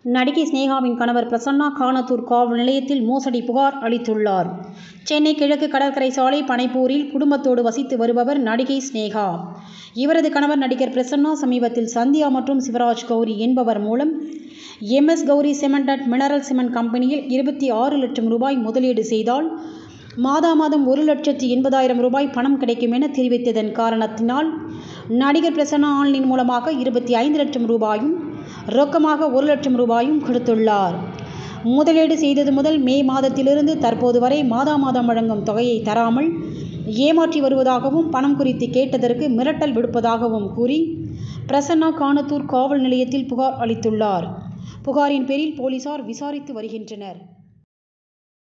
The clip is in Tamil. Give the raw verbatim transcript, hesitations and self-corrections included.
நடிகை ஸ்னேகாவின் கணவர் பிரசன்னா கானத்தூர் காவல் நிலையத்தில் மோசடி புகார் அளித்துள்ளார். சென்னை கிழக்கு கடற்கரை சாலை பனைப்பூரில் குடும்பத்தோடு வசித்து வருபவர் நடிகை ஸ்னேகா. இவரது கணவர் நடிகர் பிரசன்னா சமீபத்தில் சந்தியா மற்றும் சிவராஜ் கௌரி என்பவர் மூலம் M S Gauri cement and mineral cement கம்பெனியில் இருபத்தி ஆறு லட்சம் ரூபாய் முதலீடு செய்தால் மாதா மாதம் ஒரு லட்சத்து எண்பதாயிரம் ரூபாய் பணம் கிடைக்கும் என தெரிவித்ததன் காரணத்தினால் நடிகர் பிரசன்னா ஆன்லைன் மூலமாக இருபத்தி ஐந்து லட்சம் ரூபாயும் ரொக்கமாக ஒரு லட்சம் ரூபாயும் கொடுத்துள்ளார். முதலீடு செய்தது முதல் மே மாதத்திலிருந்து தற்போது வரை மாதா மாதம் வழங்கும் தொகையை தராமல் ஏமாற்றி வருவதாகவும் பணம் குறித்து கேட்டதற்கு மிரட்டல் விடுப்பதாகவும் கூறி பிரசன்னா கானத்தூர் காவல் நிலையத்தில் புகார் அளித்துள்ளார். புகாரின் பேரில் போலீசார் விசாரித்து வருகின்றனர்.